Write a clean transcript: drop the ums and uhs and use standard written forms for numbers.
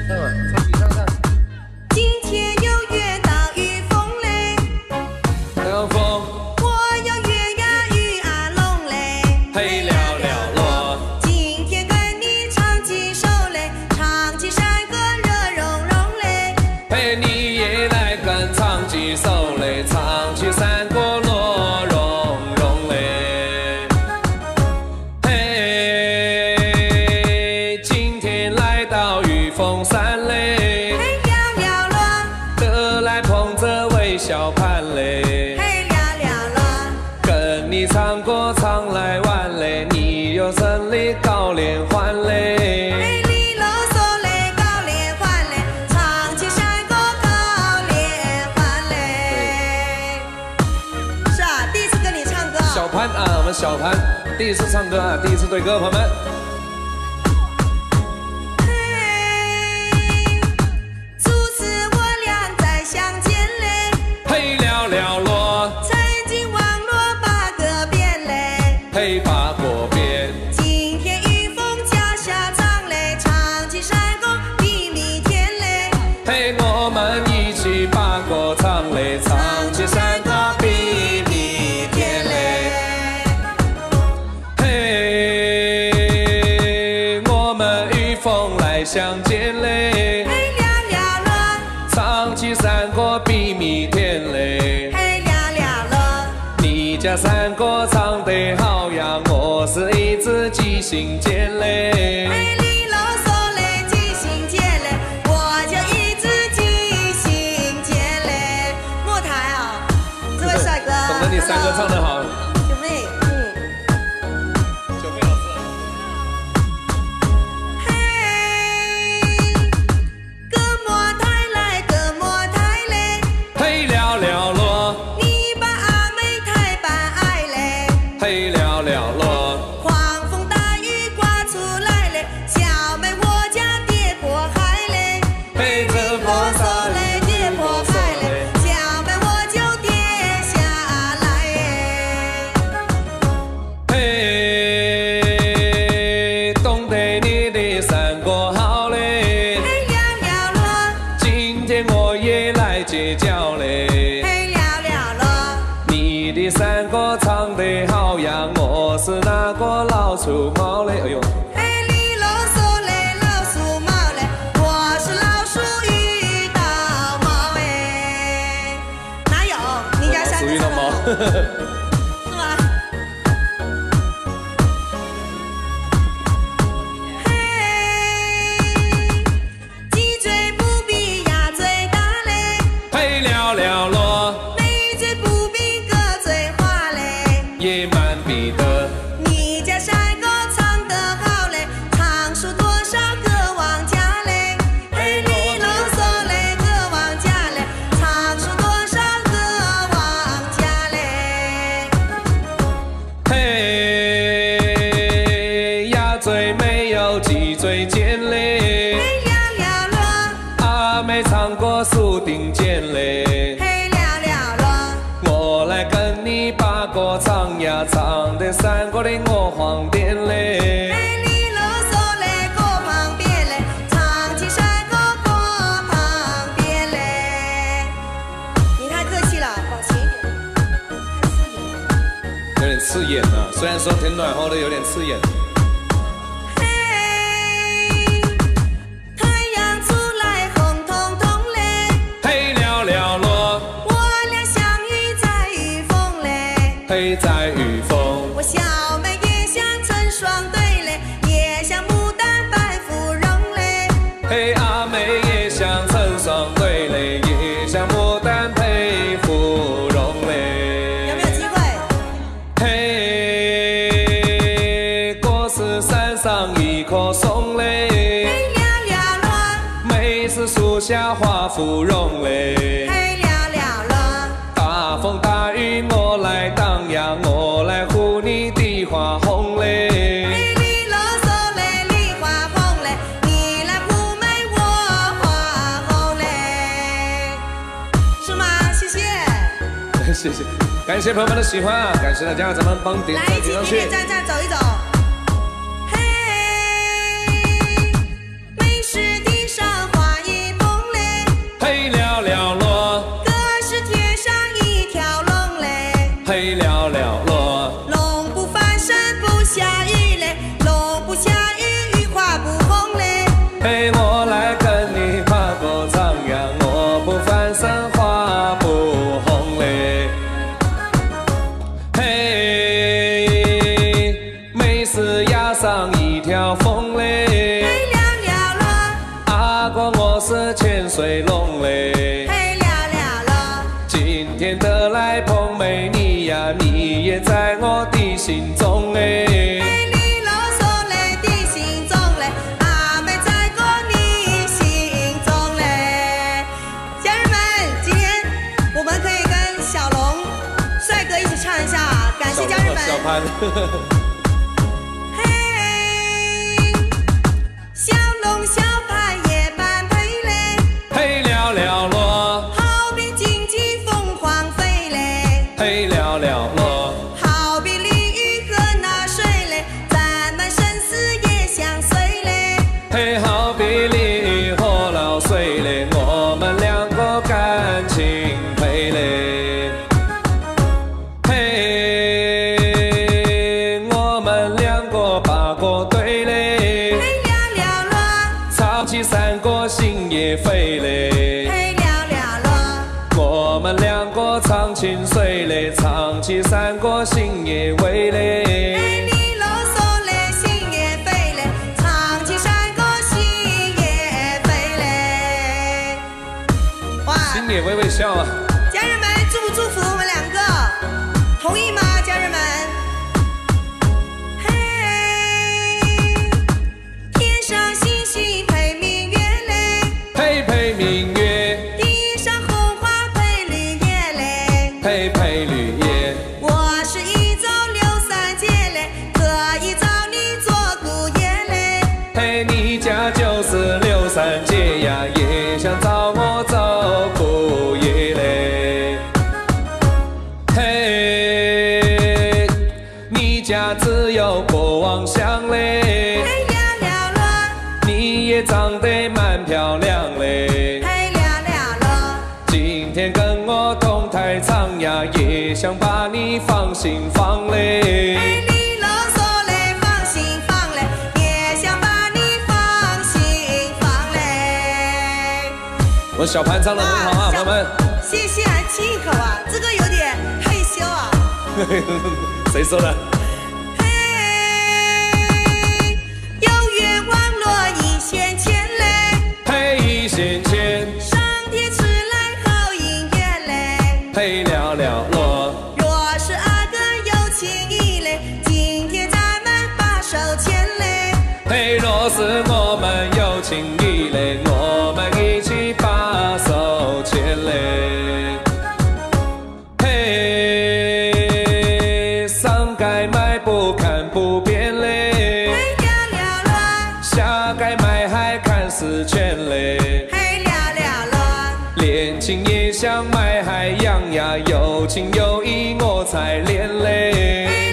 今天又约到雨风嘞， 凉风， 我要约呀雨啊龙嘞， 嘿了了落。 今天跟你唱几首嘞，唱起山歌热融融嘞， 嘿，你也来跟唱几首嘞，唱起山歌乐融融嘞。嘿，今天来到雨峰山嘞， 嘿了了落， 得来捧着微笑盘嘞， 嘿了了落， 跟你唱歌唱来玩嘞，你有生的高连环嘞。 嘿里啰嗦嘞高连环嘞，唱起山歌高连环嘞。是啊，第一次跟你唱歌。 小潘啊，我们小潘第一次唱歌啊，第一次对歌，朋友们。 初次我俩再相见嘞， 嘿了了落， 曾经网络八个遍嘞， 嘿八过遍， 今天雨风加下唱嘞，唱起山歌比蜜甜嘞， 嘿我们一起把歌唱嘞，唱起山歌比蜜甜嘞。嘿，我们与风来相见嘞， 嘿了了落， 唱起山歌比蜜甜嘞。 嘿了了落， 你家山歌唱得好呀，我是一支即兴键嘞。 嘿里啰嗦嘞即兴键嘞，我就一支即兴键嘞。莫台啊，这位帅哥， 懂得你山歌唱得好， 九妹， 九妹老师。 嘿，哥莫台来，哥莫台嘞， 嘿了了落， 你把阿妹台办爱嘞， 嘿了了落， 狂风大雨刮出来嘞，小妹我家跌破海嘞， 嘿这啰嗦嘞跌破海嘞，小妹我就跌下来嘿，懂得你的山歌好嘞， 嘿了了落， 今天我也来接教嘞。 嘿了了落， 你的山歌唱得好呀，我是那个老鼠猫嘞，哎呦。 嘿里啰嗦嘞老鼠猫嘞，我是老鼠遇到猫哎，哪有？你家山歌唱得好是吗？嘿，鸡嘴不比鸭嘴大嘞， 嘿了了落， 美嘴不比鸽嘴花嘞， 也蛮比的。 你家山歌唱得好嘞，唱出多少个王家嘞，嘿里啰嗦嘞个王家嘞，唱出多少个王家嘞， 嘿，鸭嘴没有鸡嘴尖嘞， 嘿了了落， 阿妹唱过树顶尖嘞。 嘿了了落， 我来跟你把歌唱呀，唱得山歌的我晃点嘞。 嘿里啰嗦嘞过旁边嘞，唱起山歌过旁边嘞。你太客气了，保持一点， 有点刺眼啊，虽然说挺暖和的，有点刺眼。 嘿，太阳出来红彤彤嘞， 嘿了了落， 我俩相遇在雨峰嘞， 嘿在雨峰。 我小妹也像成双对嘞，也像牡丹白芙蓉嘞， 嘿阿妹也像成双对嘞，也像牡丹配芙蓉嘞。 有没有机会？ 嘿，我是山上一棵松嘞， 嘿了了落， 妹是树下花芙蓉嘞。 嘿了了落， 大风大雨我来挡呀，我来护你的花红嘞。 嘿里啰嗦嘞梨花红嘞，你来妩媚我花红嘞，是吗？谢谢。 谢谢，感谢朋友们的喜欢啊，感谢大家，咱们帮点来，一起赞点上去点点。赞赞，走一走。嘿，美食地上花嘿，我来跟你跨过长洋，我不翻身花不红嘞。嘿，没事押上一条风嘞。 嘿了了了， 阿哥我是潜水龙嘞。 嘿了了了， 今天得来碰美你呀，你也在我的心中哎。 嘿你啰嗦嘞的心中嘞，阿妹在过你心中嘞。家人们，今天我们可以跟小龙帅哥一起唱一下，感谢家人们。 小潘。 嘿，小龙小潘夜半配嘞， 嘿了了落， 好比荆棘凤凰飞嘞， 嘿了了落， 好比鲤鱼和那水嘞，咱们生死也相随嘞。 嘿好比鲤鱼和老水嘞，我们两个感情配嘞。嘿，我们两个把歌对嘞， 嘿了了了， 唱起三国心也飞嘞。 嘿了了了， 我们两个唱情水嘞，唱起三国心也微嘞。 嘿你啰嗦嘞心也飞嘞，唱起山歌心也飞嘞。哇！ 心也微微笑啊。 家人们，祝不祝福我们两个？同意吗，家人们？嘿，天上星星配明月嘞， 配配明月， 地上红花配绿叶嘞。 配配绿叶。 我是一早刘三姐嘞，可以找你做姑爷嘞。 嘿，你家就是刘三姐呀，也想找我做姑爷嘞。嘿，你家只有国王香嘞， 嘿了了了， 你也长得蛮漂亮嘞。 嘿了了了， 今天跟我同台唱呀，也想把你放心放嘞。 嘿你啰嗦嘞放心放嘞，也想把你放心放嘞。 我小潘唱得很好啊，朋友们。 谢谢，还亲一口啊，这个有点害羞啊。 谁说的？ 嘿，有缘网络一线牵嘞， 嘿，一线牵， 上天迟来好姻缘嘞。 嘿了了落。 若是阿哥有情意嘞，今天咱们把手牵嘞。 嘿，若是我们有情意嘞，我们一起把手牵嘞。嘿，上街买不看不变嘞， 嘿了了了， 下街买还看十全嘞。 嘿了了了， 恋情也像买海洋呀，有情有义我才恋嘞。 嘿